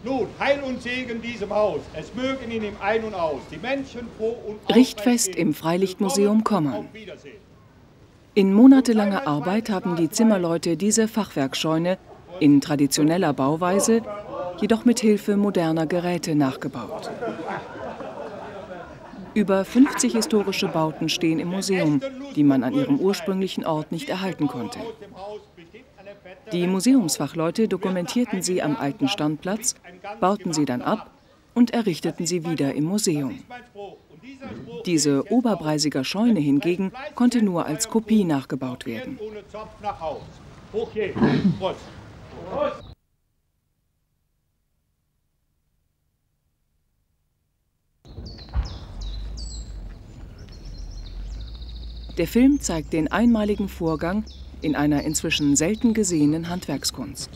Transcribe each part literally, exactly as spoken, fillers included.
Nun, Heil und Segen diesem Haus. Es mögen in ihm ein und aus. Die Menschen froh und Richtfest im Freilichtmuseum Kommern. In monatelanger Arbeit haben die Zimmerleute diese Fachwerkscheune in traditioneller Bauweise, jedoch mit Hilfe moderner Geräte nachgebaut. Über fünfzig historische Bauten stehen im Museum, die man an ihrem ursprünglichen Ort nicht erhalten konnte. Die Museumsfachleute dokumentierten sie am alten Standplatz, bauten sie dann ab und errichteten sie wieder im Museum. Diese Oberbraisiger Scheune hingegen konnte nur als Kopie nachgebaut werden. Der Film zeigt den einmaligen Vorgang in einer inzwischen selten gesehenen Handwerkskunst.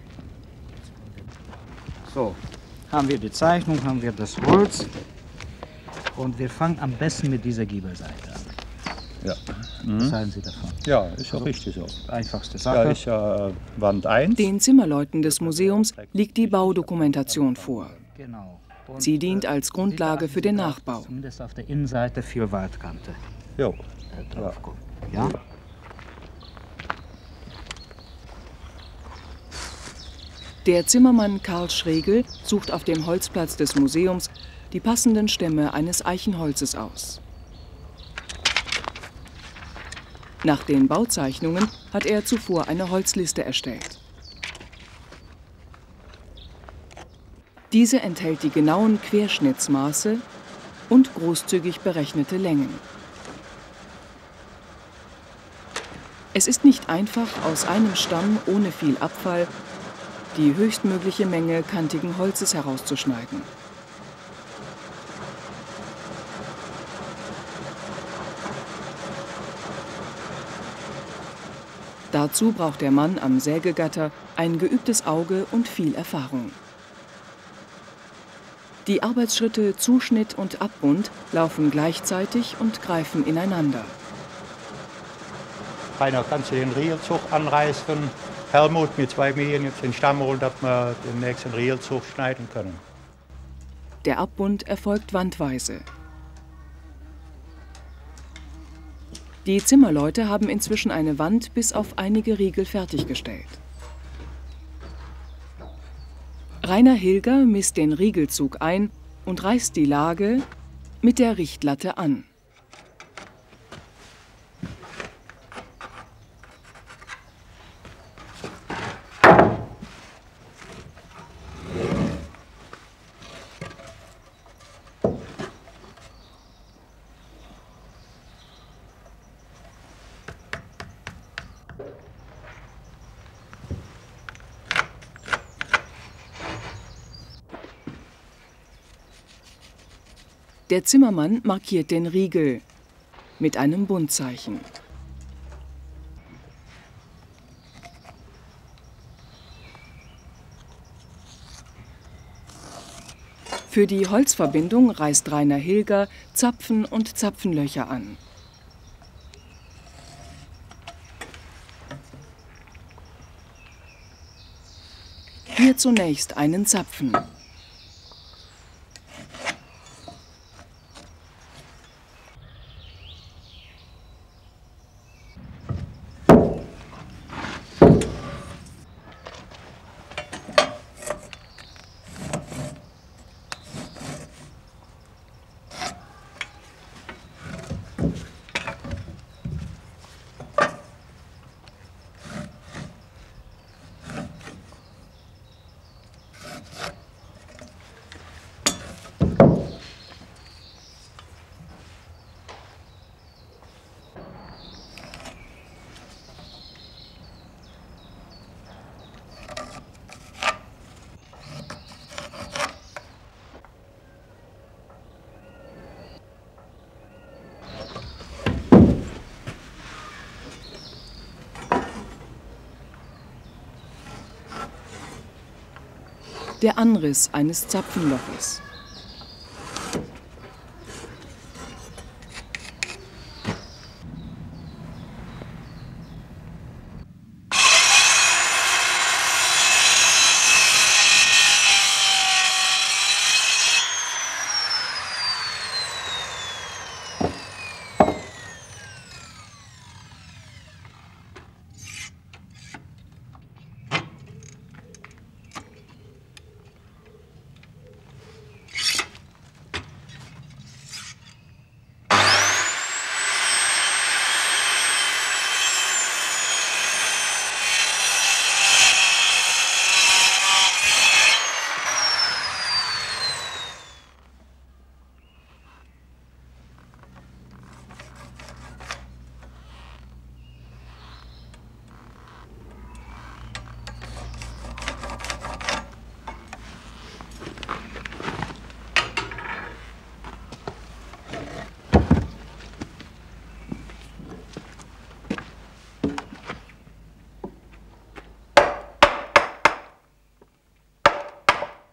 So, haben wir die Zeichnung, haben wir das Holz und wir fangen am besten mit dieser Giebelseite an. Ja. Mhm. Was halten Sie davon? Ja, ist ja also, richtig so. Einfachste Sache. Ja, ist ja äh, Wand eins. Den Zimmerleuten des Museums liegt die Baudokumentation vor. Genau. Sie dient als Grundlage für den Nachbau. Zumindest auf der Innenseite viel Waldkante. Jo. Drauf gucken. Ja? Der Zimmermann Karl Schregel sucht auf dem Holzplatz des Museums die passenden Stämme eines Eichenholzes aus. Nach den Bauzeichnungen hat er zuvor eine Holzliste erstellt. Diese enthält die genauen Querschnittsmaße und großzügig berechnete Längen. Es ist nicht einfach, aus einem Stamm ohne viel Abfall die höchstmögliche Menge kantigen Holzes herauszuschneiden. Dazu braucht der Mann am Sägegatter ein geübtes Auge und viel Erfahrung. Die Arbeitsschritte Zuschnitt und Abbund laufen gleichzeitig und greifen ineinander. Rainer, kannst du den Rielzug anreißen? Helmut, mit zwei Mähen jetzt den Stamm holen, dass wir den nächsten Rielzug schneiden können. Der Abbund erfolgt wandweise. Die Zimmerleute haben inzwischen eine Wand bis auf einige Riegel fertiggestellt. Rainer Hilger misst den Riegelzug ein und reißt die Lage mit der Richtlatte an. Der Zimmermann markiert den Riegel mit einem Buntzeichen. Für die Holzverbindung reißt Rainer Hilger Zapfen und Zapfenlöcher an. Hier zunächst einen Zapfen. Der Anriss eines Zapfenloches.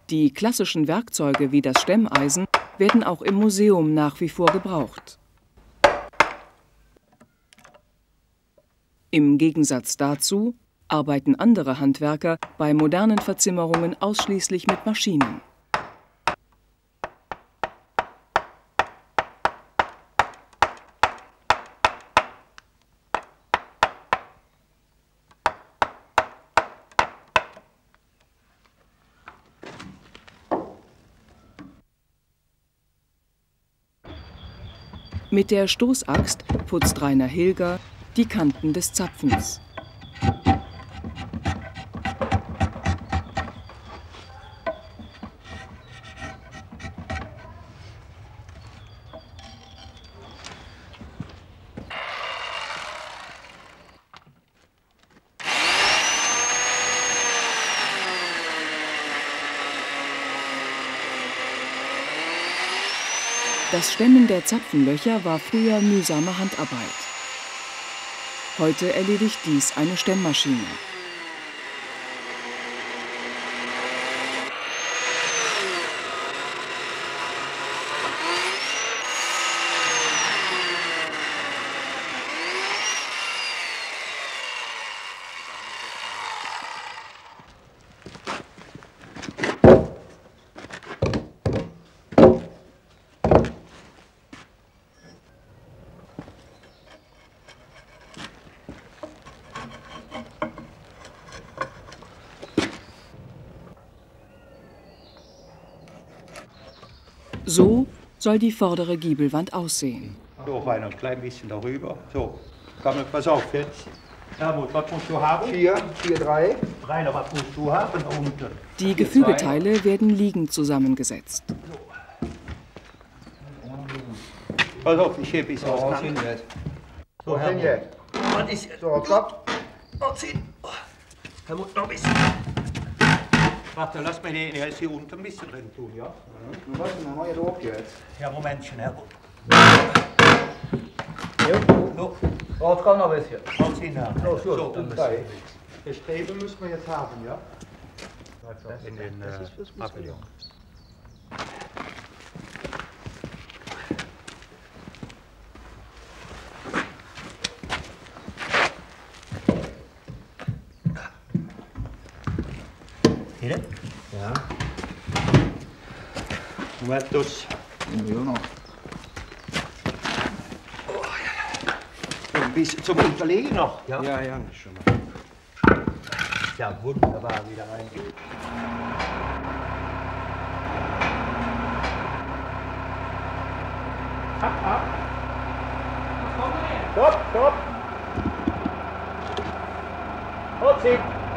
Die klassischen Werkzeuge wie das Stemmeisen werden auch im Museum nach wie vor gebraucht. Im Gegensatz dazu arbeiten andere Handwerker bei modernen Verzimmerungen ausschließlich mit Maschinen. Mit der Stoßaxt putzt Rainer Hilger die Kanten des Zapfens. Das Stemmen der Zapfenlöcher war früher mühsame Handarbeit. Heute erledigt dies eine Stemmmaschine. So soll die vordere Giebelwand aussehen. So, Rainer, ein klein bisschen darüber. So, komm, pass auf jetzt. Helmut, was musst du haben? Vier, vier, drei. Rainer, was musst du haben unten? Die Gefügeteile werden liegend zusammengesetzt. Pass auf, ich hebe es aus. So, Helmut. Was ist jetzt? So, Kopf. Aufziehen. Helmut, noch ein bisschen. Warte, lass mir den jetzt hier unten ein bisschen drin tun, ja? Du hast noch neue Druck jetzt. Ja, Momentchen, Helmut. So. Oh, es kommt noch ein bisschen. Aufziehen, ja. So, so, So, dann drei. das Streben müssen wir jetzt haben, ja? In den äh, Pavillon. Hier? Ja. Moment, dus. Ja, noch. Ein bisschen zum Unterlegen noch. Ja, Ja, ja, schon mal. ja wunderbar, wieder reingeht. Ab, ab. Stopp, stopp. Hochziehen.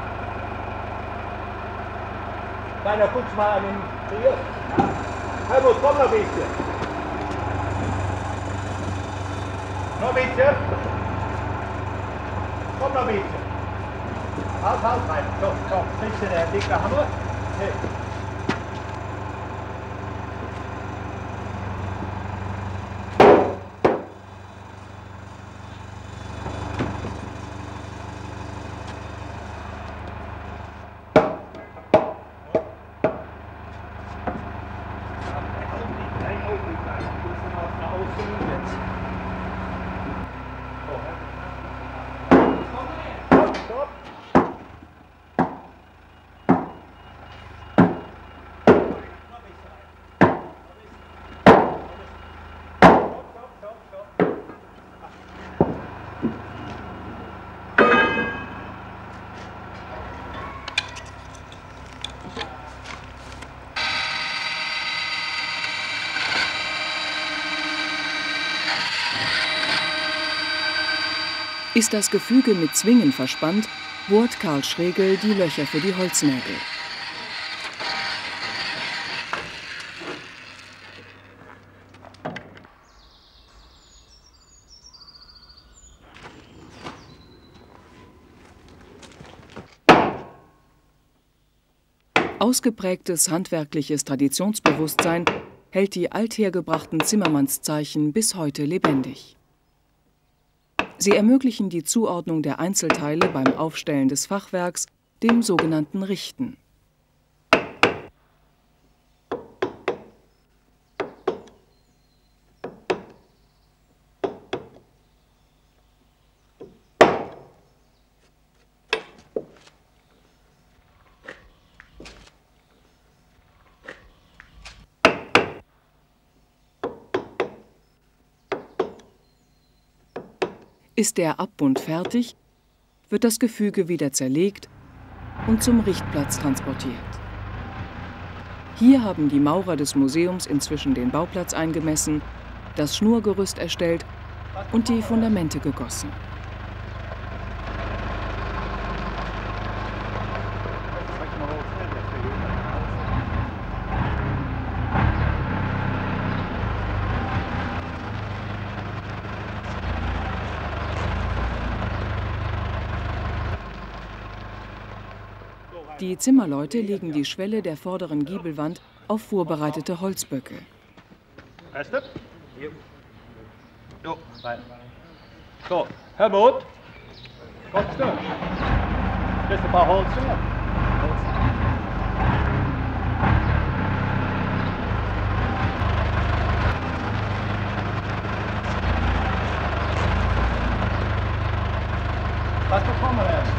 Rainer, guck's mal an den Trier. Helmut, komm noch ein bisschen. Noch ein bisschen. Komm noch ein bisschen. Halt, halt rein. So, so. Kriegst du den dicken Hammer? Hey. Ist das Gefüge mit Zwingen verspannt, bohrt Karl Schregel die Löcher für die Holznägel. Ausgeprägtes handwerkliches Traditionsbewusstsein hält die althergebrachten Zimmermannszeichen bis heute lebendig. Sie ermöglichen die Zuordnung der Einzelteile beim Aufstellen des Fachwerks, dem sogenannten Richten. Ist der Abbund fertig, wird das Gefüge wieder zerlegt und zum Richtplatz transportiert. Hier haben die Maurer des Museums inzwischen den Bauplatz eingemessen, das Schnurgerüst erstellt und die Fundamente gegossen. Die Zimmerleute legen die Schwelle der vorderen Giebelwand auf vorbereitete Holzböcke. So, Helmut, kommst du? Kriegst ein paar Holz mehr? Was bekommen wir denn?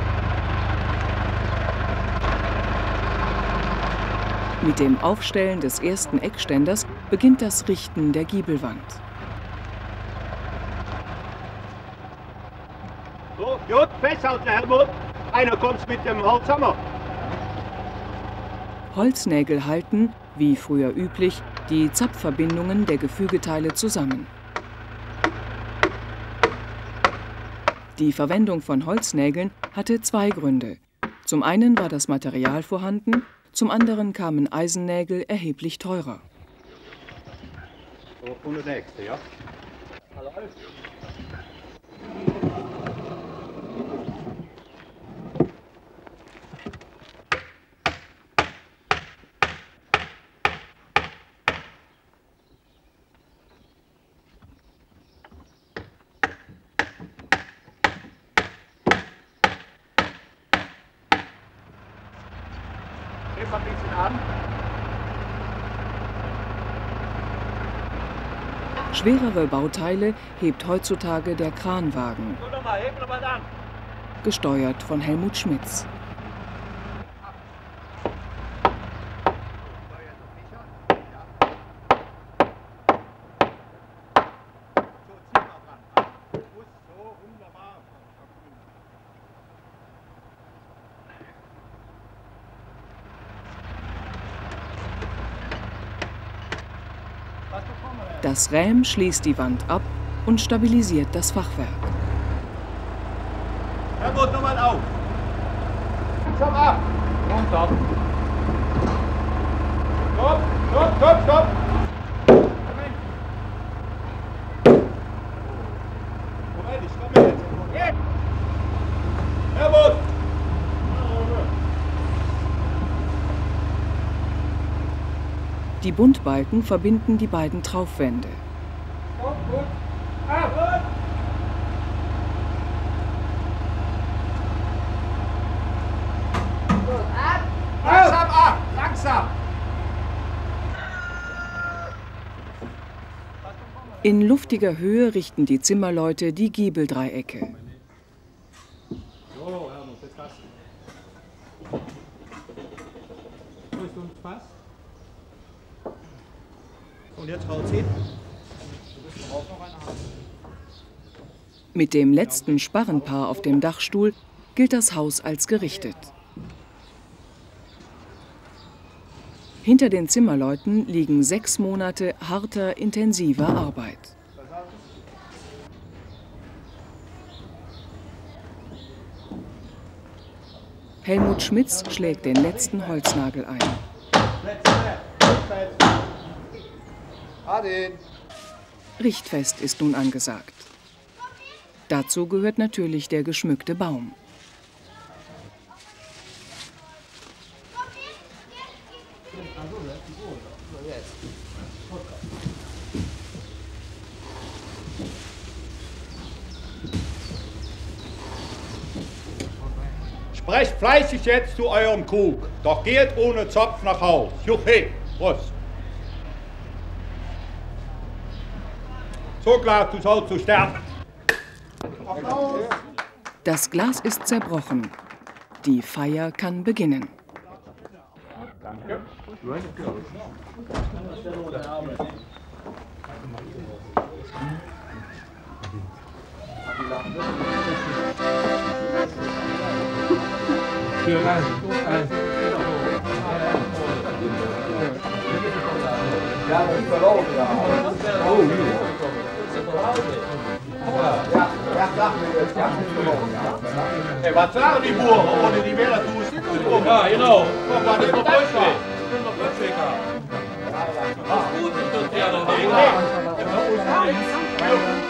Mit dem Aufstellen des ersten Eckständers beginnt das Richten der Giebelwand. So, gut, festhalten, Helmut. Einer kommt mit dem Holzhammer. Holznägel halten, wie früher üblich, die Zapfverbindungen der Gefügeteile zusammen. Die Verwendung von Holznägeln hatte zwei Gründe. Zum einen war das Material vorhanden, zum anderen kamen Eisennägel erheblich teurer. So, und der nächste, ja? Hallo. Ein bisschen an. Schwerere Bauteile hebt heutzutage der Kranwagen, gesteuert von Helmut Schmitz. Das Rähm schließt die Wand ab und stabilisiert das Fachwerk. Helmut, nochmal auf! Komm ab! Runter! Stopp! Stopp! Stopp! Stopp! Moment, ich komme jetzt! Jetzt! Helmut! Die Buntbalken verbinden die beiden Traufwände. Langsam ab! Langsam! In luftiger Höhe richten die Zimmerleute die Giebeldreiecke. So, Helmut, jetzt passt. Willst du uns passen? Und jetzt rausziehen. Mit dem letzten Sparrenpaar auf dem Dachstuhl gilt das Haus als gerichtet. Hinter den Zimmerleuten liegen sechs Monate harter, intensiver Arbeit. Helmut Schmitz schlägt den letzten Holznagel ein. Richtfest ist nun angesagt. Dazu gehört natürlich der geschmückte Baum. Sprecht fleißig jetzt zu eurem Krug, doch geht ohne Zopf nach Haus. Juchhe, Prost. So klar, du sollst zu sterben. Das Glas ist zerbrochen. Die Feier kann beginnen. Danke. Ja, dat is verloren, ja. Oh, hier. Ja, ja, dag meneer. Ja, dat is verloren, ja. Hey, wat zagen die boeren? Worden die weer naartoe zitten? Ja, genau. Kom maar, dit is nog best weg. Dit is nog best weg. Dat is goed, dat is goed. Ja, dat is goed.